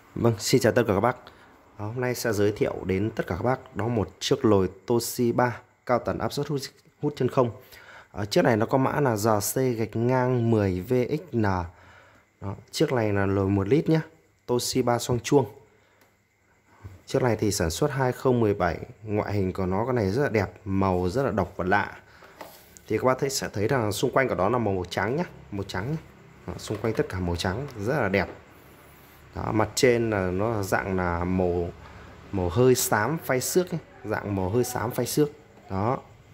Vâng, xin chào tất cả các bác. Hôm nay sẽ giới thiệu đến tất cả các bác đó một chiếc lồi Toshiba cao tần áp suất hút chân không. Chiếc này nó có mã là GC-10VXN. Đó, chiếc này là lồi 1 lít nhé, Toshiba xoong chuông. Chiếc này thì sản xuất 2017, ngoại hình của nó cái này rất là đẹp, màu rất là độc và lạ. Thì các bác sẽ thấy rằng xung quanh của nó là màu trắng nhé, màu trắng nhé. Đó, xung quanh tất cả màu trắng rất là đẹp. Đó, mặt trên là nó dạng là màu màu hơi xám phay xước ấy. Dạng màu hơi xám phay xước. Đó.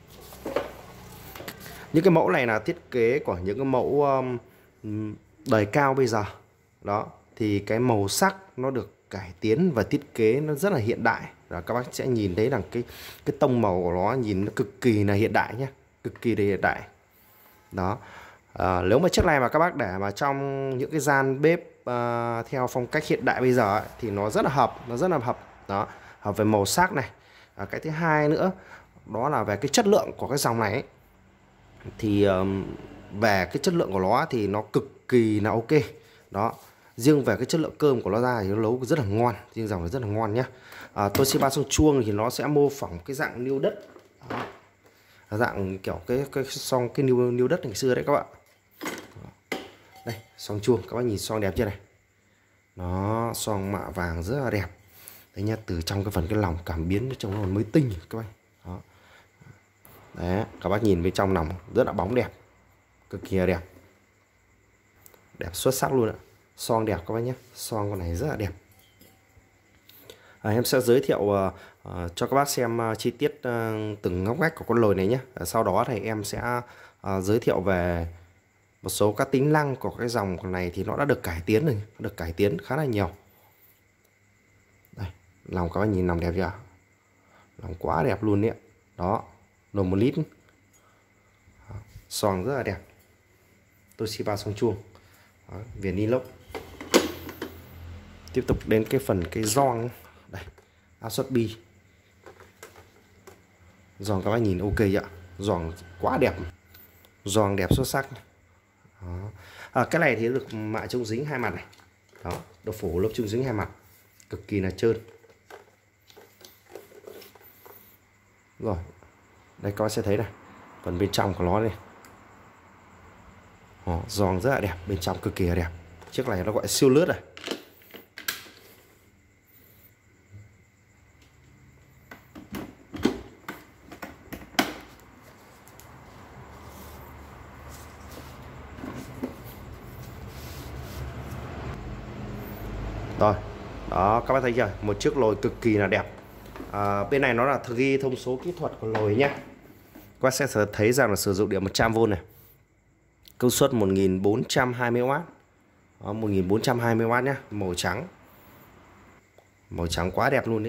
Những cái mẫu này là thiết kế của những cái mẫu đời cao bây giờ. Đó, thì cái màu sắc nó được cải tiến và thiết kế nó rất là hiện đại. Và các bác sẽ nhìn thấy rằng cái tông màu của nó nhìn nó cực kỳ là hiện đại nhé, cực kỳ là hiện đại. Đó. Nếu mà chiếc này mà các bác để mà trong những cái gian bếp theo phong cách hiện đại bây giờ ấy, thì nó rất là hợp, đó, hợp về màu sắc này. Cái thứ hai nữa đó là về cái chất lượng của cái dòng này ấy. Thì về cái chất lượng của nó thì nó cực kỳ là ok. Đó, riêng về cái chất lượng cơm của nó ra thì nó nấu rất là ngon, riêng dòng này rất là ngon nhé. Toshiba xoong chuông thì nó sẽ mô phỏng cái dạng niêu đất. Đó. Dạng kiểu cái xoong cái niêu đất ngày xưa đấy các bạn. Đây, xoong chuông, các bác nhìn xoong đẹp chưa này. Nó xoong mạ vàng rất là đẹp. Đấy nha, từ trong cái phần cái lòng cảm biến trông nó mới tinh các bác. Đó. Đấy, các bác nhìn bên trong lòng rất là bóng đẹp, cực kỳ là đẹp. Đẹp xuất sắc luôn ạ. Xoong đẹp các bác nhé, xoong con này rất là đẹp. Em sẽ giới thiệu cho các bác xem chi tiết từng ngóc ngách của con lồi này nhé. Sau đó thì em sẽ giới thiệu về một số các tính năng của cái dòng này thì nó đã được cải tiến rồi, được cải tiến khá là nhiều. Đây, lòng các bác nhìn lòng đẹp chưa? Lòng quá đẹp luôn đấy. Đó, nồi 1 lít. Xoong rất là đẹp. Toshiba xoong chuông. Đó, viền inox. Tiếp tục đến cái phần cái gioăng. Đây, áp suất bi. Gioăng các bác nhìn ok chưa? Gioăng quá đẹp. Gioăng đẹp xuất sắc. Đó. Cái này thì được mạ chống dính hai mặt này. Đó, được phủ lớp chống dính hai mặt, cực kỳ là trơn. Rồi, đây các bác sẽ thấy này, phần bên trong của nó này, gioăng rất là đẹp, bên trong cực kỳ là đẹp. Chiếc này nó gọi là siêu lướt này. Rồi, đó các bác thấy chưa, một chiếc lồi cực kỳ là đẹp. Bên này nó là ghi thông số kỹ thuật của lồi nhá. Các bác sẽ thấy rằng là sử dụng điện 100V này, công suất 1420W. Đó, 1420W nhá, màu trắng. Màu trắng quá đẹp luôn đấy.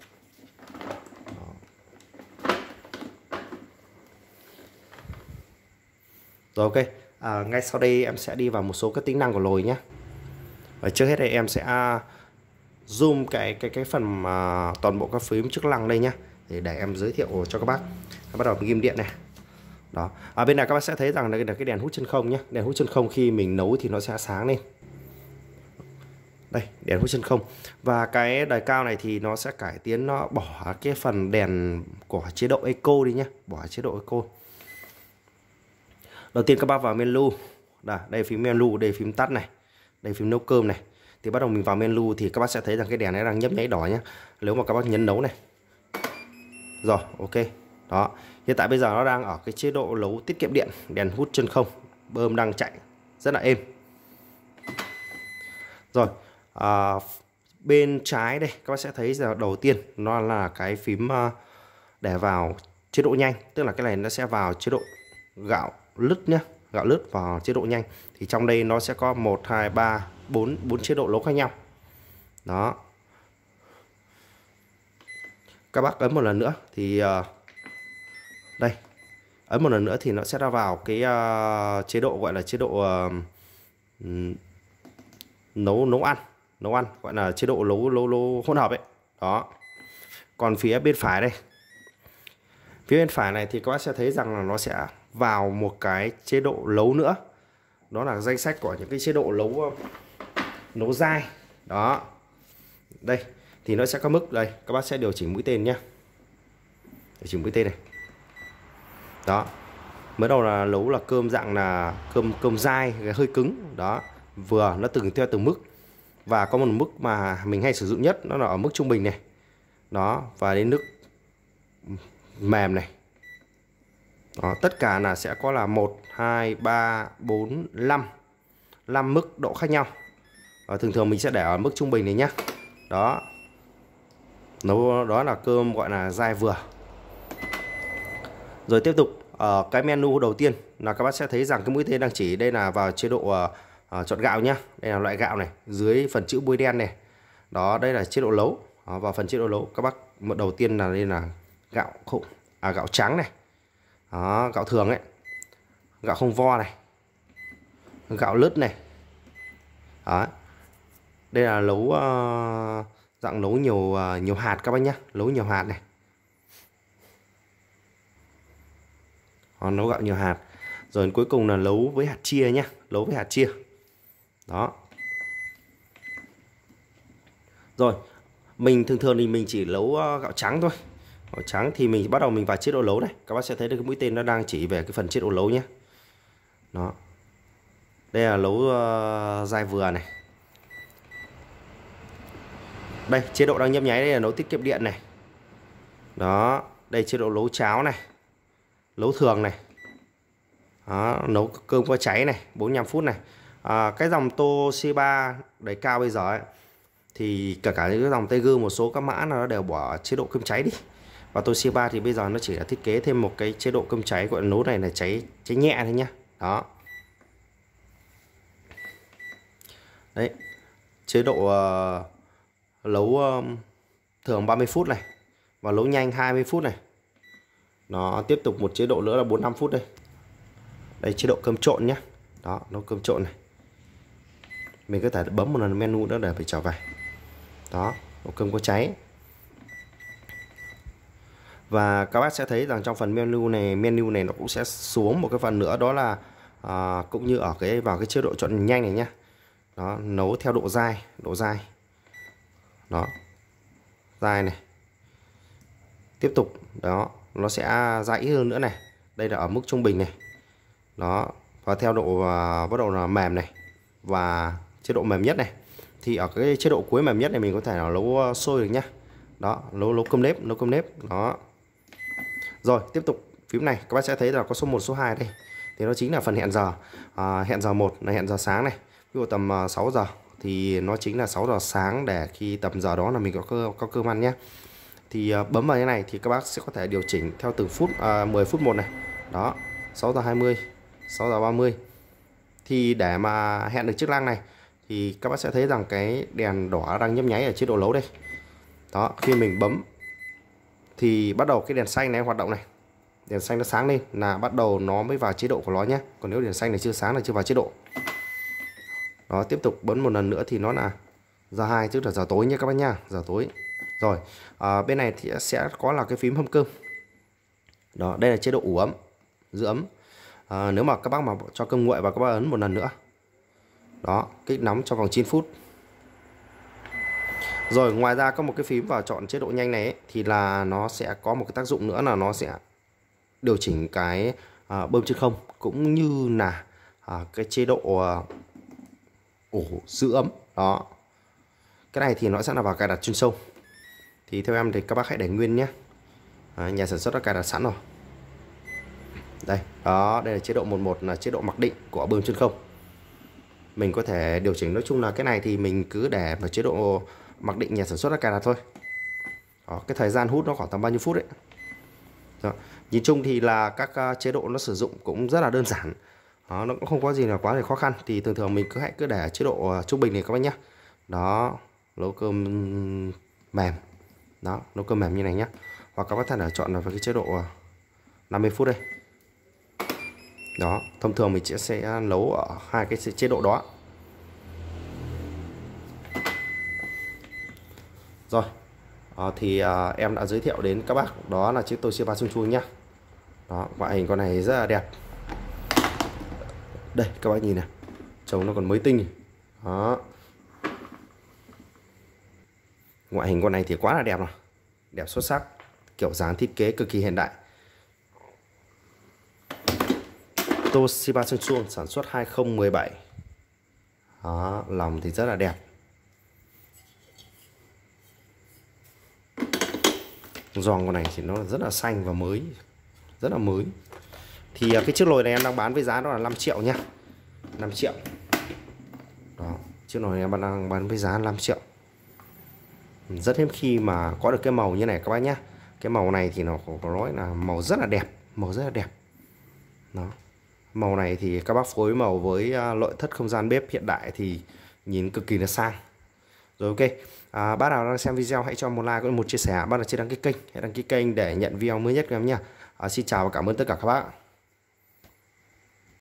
Rồi ok, ngay sau đây em sẽ đi vào một số các tính năng của lồi nhé. Và trước hết thì em sẽ zoom cái phần mà toàn bộ các phím chức năng đây nhá, để em giới thiệu cho các bác. Bắt đầu ghim điện này. Đó, bên này các bác sẽ thấy rằng đây là cái đèn hút chân không nhé. Đèn hút chân không khi mình nấu thì nó sẽ sáng lên. Đây, đèn hút chân không. Và cái đời cao này thì nó sẽ cải tiến, nó bỏ cái phần đèn của chế độ Eco đi nhé, bỏ chế độ Eco. Đầu tiên các bác vào menu. Đây phím menu, đây phím tắt này, đây phím nấu cơm này. Thì bắt đầu mình vào menu thì các bác sẽ thấy rằng cái đèn này đang nhấp nháy đỏ nhé. Nếu mà các bác nhấn nấu này. Rồi, ok. Đó, hiện tại bây giờ nó đang ở cái chế độ nấu tiết kiệm điện, đèn hút chân không, bơm đang chạy rất là êm. Rồi, bên trái đây các bác sẽ thấy giờ đầu tiên nó là cái phím để vào chế độ nhanh, tức là cái này nó sẽ vào chế độ gạo lứt nhé, gạo lứt vào chế độ nhanh. Thì trong đây nó sẽ có 1 2 3 4 chế độ nấu khác nhau. Đó. Các bác ấn một lần nữa thì đây, ấn một lần nữa thì nó sẽ ra vào cái chế độ gọi là chế độ nấu ăn, gọi là chế độ nấu hỗn hợp ấy. Đó. Còn phía bên phải đây, phía bên phải này thì các bác sẽ thấy rằng là nó sẽ vào một cái chế độ nấu nữa. Đó là danh sách của những cái chế độ nấu dai. Đó. Đây thì nó sẽ có mức đây, các bác sẽ điều chỉnh mũi tên nhé. Điều chỉnh mũi tên này. Đó. Mới đầu là nấu là cơm dạng là cơm dai hơi cứng, đó. Vừa nó theo từng mức. Và có một mức mà mình hay sử dụng nhất nó là ở mức trung bình này. Đó, và đến nước mềm này. Đó, tất cả là sẽ có là 1 2 3 4 5 mức độ khác nhau. Thường thường mình sẽ để ở mức trung bình này nhá. Đó. Nấu đó là cơm gọi là dai vừa. Rồi tiếp tục ở cái menu đầu tiên là các bác sẽ thấy rằng cái mũi tên đang chỉ đây là vào chế độ chọn gạo nhá. Đây là loại gạo này, dưới phần chữ bôi đen này. Đó, đây là chế độ nấu. Vào phần chế độ nấu các bác đầu tiên là đây là gạo trắng này. Đó, gạo thường ấy. Gạo không vo này. Gạo lứt này. Đó. Đây là nấu dạng nấu nhiều hạt các bác nhá, nấu nhiều hạt này. Nấu gạo nhiều hạt. Rồi cuối cùng là nấu với hạt chia nhá, nấu với hạt chia. Đó. Rồi, mình thường thì mình chỉ nấu gạo trắng thôi. Gạo trắng thì mình bắt đầu mình vào chế độ nấu này. Các bác sẽ thấy được cái mũi tên nó đang chỉ về cái phần chế độ nấu nhé. Đó. Đây là nấu dai vừa này. Đây, chế độ đang nhấp nháy đây là nấu tiết kiệm điện này. Đó, đây chế độ nấu cháo này. Nấu thường này. Đó, nấu cơm qua cháy này, 45 phút này. Cái dòng tô C3 đẩy cao bây giờ ấy, thì cả những cái dòng Tiger một số các mã nó đều bỏ chế độ cơm cháy đi. Và tô C3 thì bây giờ nó chỉ là thiết kế thêm một cái chế độ cơm cháy, gọi là nấu này là cháy nhẹ thôi nhá. Đó. Đấy. Chế độ nấu thường 30 phút này và nấu nhanh 20 phút này. Nó tiếp tục một chế độ nữa là 45 phút đây. Đây chế độ cơm trộn nhá. Đó, nấu cơm trộn này. Mình có thể bấm một lần menu nữa để phải trở về. Đó, nấu cơm có cháy. Và các bác sẽ thấy rằng trong phần menu này nó cũng sẽ xuống một cái phần nữa, đó là cũng như ở vào cái chế độ chọn nhanh này nhá. Đó, nấu theo độ dai. Đó. Dai này. Tiếp tục, đó, nó sẽ dai ít hơn nữa này. Đây là ở mức trung bình này. Đó, và theo độ bắt đầu là mềm này và chế độ mềm nhất này. Thì ở cái chế độ cuối mềm nhất này mình có thể là nấu sôi được nhá. Đó, nấu cơm nếp, đó. Rồi, tiếp tục phím này các bác sẽ thấy là có số 1, số 2 đây. Thì nó chính là phần hẹn giờ. Hẹn giờ 1 là hẹn giờ sáng này. Ví dụ tầm 6 giờ thì nó chính là 6 giờ sáng, để khi tầm giờ đó là mình có cơm ăn nhé. Thì bấm vào cái này thì các bác sẽ có thể điều chỉnh theo từng phút, 10 phút một này. Đó, 6 giờ 20, 6 giờ 30. Thì để mà hẹn được chức năng này thì các bác sẽ thấy rằng cái đèn đỏ đang nhấp nháy ở chế độ nấu đây. Đó, khi mình bấm thì bắt đầu cái đèn xanh này hoạt động này. Đèn xanh nó sáng lên là bắt đầu nó mới vào chế độ của nó nhé. Còn nếu đèn xanh này chưa sáng là chưa vào chế độ. Đó, tiếp tục bấm một lần nữa thì nó là giờ 2, tức là giờ tối nhé các bác nha, giờ tối. Rồi, bên này thì sẽ có là cái phím hâm cơm. Đó, đây là chế độ ủ ấm, giữ ấm. Nếu mà các bác mà cho cơm nguội và các bác ấn một lần nữa. Đó, kích nóng trong vòng 9 phút. Rồi, ngoài ra có một cái phím vào chọn chế độ nhanh này ấy, thì là nó sẽ có một cái tác dụng nữa là nó sẽ điều chỉnh cái bơm chân không, cũng như là cái chế độ ủ giữ ấm. Đó, cái này thì nó sẽ là vào cài đặt chuyên sâu. Thì theo em thì các bác hãy để nguyên nhé. Nhà sản xuất đã cài đặt sẵn rồi. Đây, đó, đây là chế độ 11 là chế độ mặc định của bơm chân không. Mình có thể điều chỉnh, nói chung là cái này thì mình cứ để vào chế độ mặc định nhà sản xuất đã cài đặt thôi. Đó, cái thời gian hút nó khoảng tầm bao nhiêu phút đấy. Đó. Nhìn chung thì là các chế độ nó sử dụng cũng rất là đơn giản. Đó, nó cũng không có gì là quá là khó khăn. Thì thường thường mình cứ để chế độ trung bình này các bác nhé. Đó, nấu cơm mềm. Đó, nấu cơm mềm như này nhé. Hoặc các bác thân chọn vào cái chế độ 50 phút đây. Đó, thông thường mình sẽ nấu ở hai cái chế độ đó. Rồi, thì em đã giới thiệu đến các bác đó là chiếc Toshiba Sung Chuông nhá. Đó, ngoại hình con này rất là đẹp. Đây các bác nhìn này, trông nó còn mới tinh. Đó. Ngoại hình con này thì quá là đẹp rồi, đẹp xuất sắc, kiểu dáng thiết kế cực kỳ hiện đại. Toshiba Samsung sản xuất 2017. Đó, lòng thì rất là đẹp. Giòn con này thì nó rất là xanh và mới, rất là mới. Thì cái chiếc nồi này em đang bán với giá đó là 5 triệu nhá. 5 triệu. Đó, chiếc nồi này em đang bán với giá 5 triệu. Rất hiếm khi mà có được cái màu như này các bác nhá. Cái màu này thì nó có nói là màu rất là đẹp, màu rất là đẹp. Đó. Màu này thì các bác phối màu với nội thất không gian bếp hiện đại thì nhìn cực kỳ là sang. Rồi ok. Bác nào đang xem video hãy cho một like cũng một chia sẻ. Bác nào chưa đăng ký kênh hãy đăng ký kênh để nhận video mới nhất của em nhé. Xin chào và cảm ơn tất cả các bác.